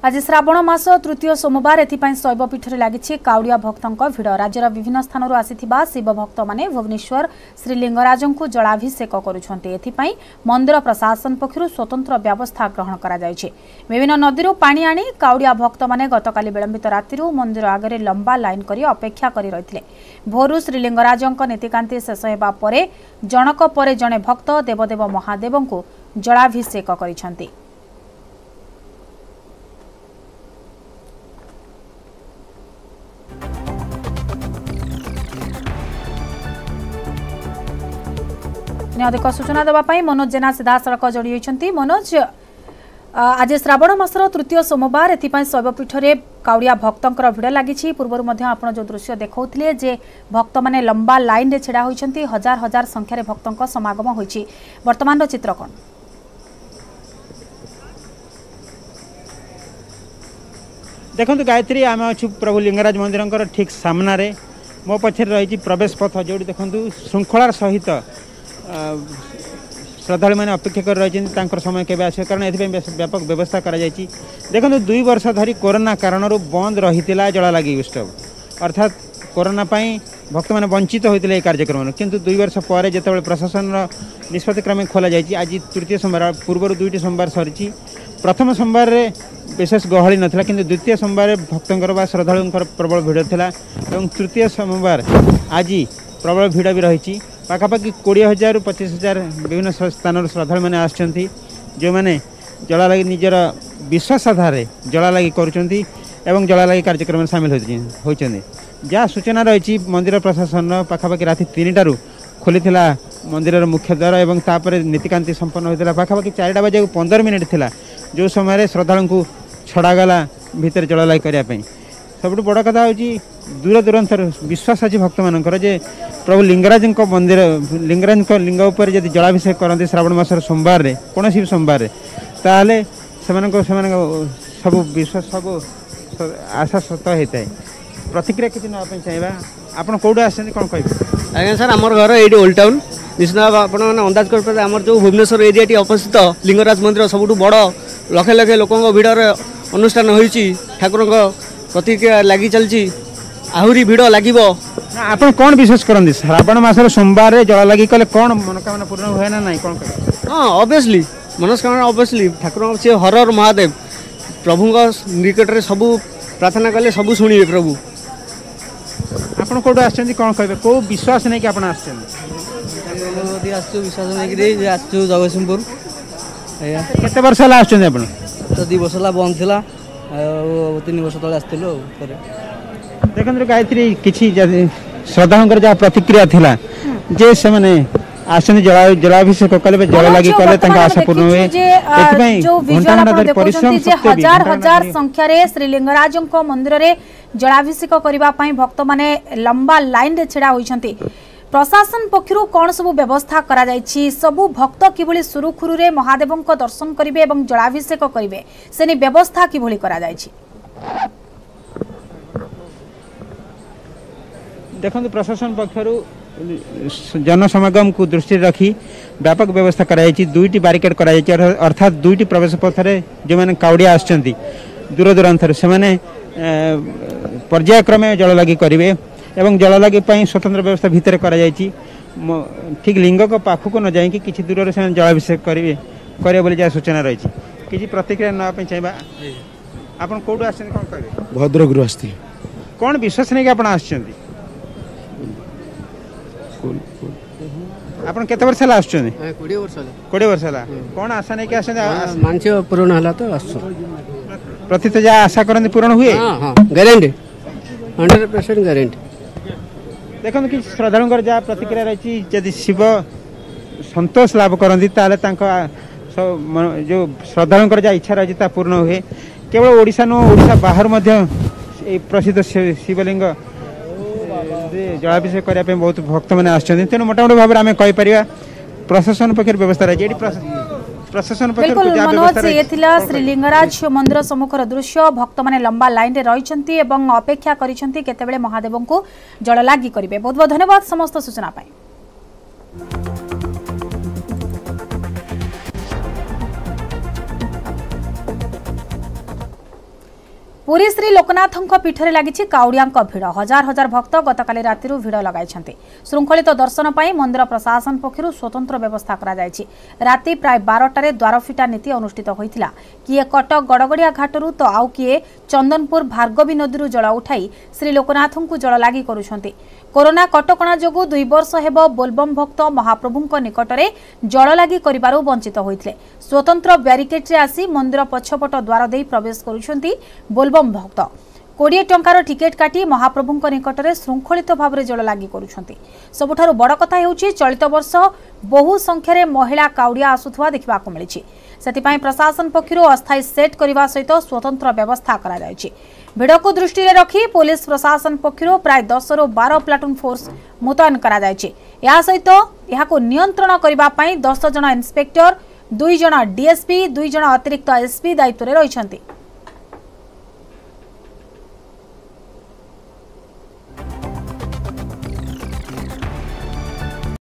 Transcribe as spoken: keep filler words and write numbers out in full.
आज श्रावण मास तृतीय सोमवार एथिपाई शैवपीठ में लगी काउड़िया भक्तों भिड़। राज्यर विभिन्न स्थान आसिथिबा शिव भक्त माने भुवनेश्वर श्रीलिंगराजों को जलाभिषेक करुछन्ते। मंदिर प्रशासन पक्षरु स्वतंत्र व्यवस्था ग्रहण करा जायछि। विभिन्न नदी पानी आनी काउड़िया भक्त माने गतकाली विलंबित राति मंदिर आगे लंबा लाइन करी अपेक्षा करी रहिथिले। भोरु श्रीलिंगराजों नीतिकांति शेष हेबा परे जनक परे जणे भक्त देवदेव महादेव को जलाभिषेक करिछन्ते। अधिक सूचना देवाई मनोज जेना सीधा सड़क जोड़ी होती। मनोज, आज श्रावण मासर तृतीय सोमवार एथिपाई शैवपीठ में काउड़िया भक्तों भिड़ लगी। पूर्व आप जो दृश्य देखते जे भक्त माने लंबा लाइन रे छिड़ा होइछन्ती। हजार हजार संख्यार भक्तों समागम होइछि। वर्तमान चित्र कौन? देखो गायत्री आम अच्छु प्रभु लिंगराज मंदिर ठीक सामना रे मो पछे रही प्रवेश पथ जो देखु श्रृंखलार सहित श्रद्धालु मैंने अपेक्षा कर रही समय केवे आस कारण ये व्यापक व्यवस्था करा जायछि। देखो दुई वर्ष धरी कोरोना कारण बंद रही जला लगी उत्सव अर्थात कोरोना पाई भक्त मैंने वंचित होते कार्यक्रम किंतु दुई वर्ष पर जो प्रशासन निष्पत्ति क्रमे खोल जायछि। आज तृतीय सोमवार पूर्व दुईटी सोमवार सरी। प्रथम सोमवार रे विशेष गहली नथिला किंतु द्वितीय सोमवार भक्तों बा श्रद्धालुं प्रबल भिड़ थिला एवं तृतीय सोमवार आज प्रबल भिड़ भी रही। पाखापाखि कोड़े हजार पचास हजार विभिन्न स्थान श्रद्धालु मैंने आसछन्ती जो मैंने जला लगी निजर विश्वास आधार जला लगी करुछन्ती एवं जला लगी कार्यक्रम में सामिल होइछन्ती। जहाँ सूचना रही मंदिर प्रशासन पाखापाखि राति तीन टारू खोली मंदिर मुख्य द्वार एवं तापर नीतिकांति संपन्न होता। पाखापाखि चारिटा बजे पंदर मिनिट थिला जो समय श्रद्धालु को छड़ागला भितर जला लगी करने। सब बड़ कथा हूँ दूर दूरांतर विश्वास अच्छी भक्त मानकर जे प्रभु लिंगराज मंदिर लिंगराज लिंग उपर यदि जलाभिषेक करते श्रावण मासर सोमवार रे कौन भी सोमवार ताले सब विश्वास सब आशा सत होता है। प्रतिक्रिया किसी नापी चाहिए आप कौटे आस कौन कह? आज्ञा सर आम घर ये ओल्ड टाउन निश्चित भाव आप अंदाज कर आम जो भुवनेश्वर एरिया अवस्थित लिंगराज मंदिर सबुठ बड़ लक्षे लक्षे लोकों भिड़र अनुष्ठान होती ठाकुर प्रतिक्रिया लगी चलती आहरी भिड़ लगे। आप कौन विश्वास करते श्रावण मासर सोमवार जला लगी कले कौन मनोकामना पूर्ण हुए ना ना कौन कह? हाँ ऑब्वियसली मनोकामना ऑब्वियसली ठाकुर सी हर महादेव प्रभु निकट में सबू प्रार्थना कले सबू शुणे प्रभु। आप कौटू आस कौन कहे कौ विश्वास नहीं कि आप विश्वास नहीं आसू जगतसिंहपुर केते वर्ष है आस तो दी वर्ष बंद थी तीन वर्ष तले आसलु। देखो गायत्री किसी श्रद्धालुं जहाँ प्रतिक्रिया थिला जे से माने आसने जला जलाभिषेक कले जल लगी कले आशा पूर्ण हुए। हजार हजार संख्यार श्रीलिंगराजों मंदिर में जलाभिषेक करने भक्त माने लंबा लाइन रे छिड़ा होइछन्ती। प्रशासन पक्षरु कौन सब व्यवस्था करा जायछि? सबु भक्त किभली सुरुखुरु रे महादेवों को दर्शन करिवे एवं जलाभिषेक करिवे सेनी व्यवस्था किभली करा जायछि? देखो प्रशासन पक्षरु जनसमागम को दृष्टि रखी व्यापक व्यवस्था कराई। दुईटी बारिकेड कराई अर्थात दुईटी प्रवेश पथरे जो मैंने काउड़िया आसछन्ती दूर दूरांतर से माने पर्यायक्रमे जल लगी करेंगे एवं जल लगी स्वतंत्र व्यवस्था भितर कराई। ठीक लिंग को पाखक न जाकि किसी दूर से जलाभिषेक करेंगे करे बोली जहाँ सूचना रही। किसी प्रतिक्रिया नापी चाहिए आप कौटू आस कौन कहे? भद्रकरू आस कौन विश्वास नहीं कि आप आसछन्ती? आपन केते वर्ष आस कोड़े वर्ष कोड़े वर्ष कौन आशा नहीं कि आस मानस पूर्ण है तो आस प्रति तो जहाँ आशा करते पूर्ण हुए गारंटी हंड्रेड परसेंट गारंटी। देखो कि श्रद्धालुं जहाँ प्रतिक्रिया रही यदि शिव संतोष लाभ करती जो श्रद्धालुं जहाँ इच्छा रही पूर्ण हुए। केवल ओडिशा नुह ओडिशा बाहर प्रसिद्ध शिवलिंग जलाभिषेक करने बहुत भक्त मैंने आसछन्ती तेणु मोटामोटी भाव में आम कहीपर प्रशासन पक्ष व्यवस्था रही प्रशासन पक्ष श्रीलिंगराज मंदिर सम्मुखर दृश्य भक्त मैंने लंबा लाइन रे रही अपेक्षा करिसेंती केतेबेले महादेवों को जल लागी करिवे। बहुत बहुत धन्यवाद समस्त सूचना पाई। पुरी श्री लोकनाथों पीठरे लगी काउड़िया भिड़ हजार हजार भक्त गतकाली राति भिड़ लगाई श्रृंखलित दर्शन पर मंदिर प्रशासन पक्षर स्वतंत्र व्यवस्था राति प्राय बारटार द्वारफिटा नीति अनुष्ठित होता किए कटक गड़गड़िया घाटू तो आउ किए चंदनपुर भार्गवी नदी जल उठाई श्री लोकनाथ को जल लगी करुछंती। कोरोना कटकणा जोगु दुई वर्ष हेब बोलबम भक्त महाप्रभुंक निकटरे जल लगी करिबारु वंचित होइतले। स्वतंत्र ब्यारिकेड रे आसी मंदिर पछपट द्वार देई प्रवेश करुछंती बोलबम भक्त। कोड़े टंकार टिकेट काटी महाप्रभुंक निकटरे श्रृंखलित भाव में जल लगी करुछंती। सबुठारु बड़ कथा हेउछि चलित वर्ष बहु संख्यारे महिला काउड़िया आसुथवा देखिबाकु मिलिछि। सेतिपाई प्रशासन पक्षरु अस्थायी सेट करने सहित स्वतंत्र व्यवस्था करा जायछि। भिड़ को दृष्टि में रखी पुलिस प्रशासन पक्षरु प्राय दस रु बारह प्लाटून फोर्स मुतयन करा जायछि। या सहित यहाको नियंत्रण करबा पई दस जन इंस्पेक्टर दुई जन डीएसपी दुई जन अतिरिक्त एसपी दायित्व में रहिछंती।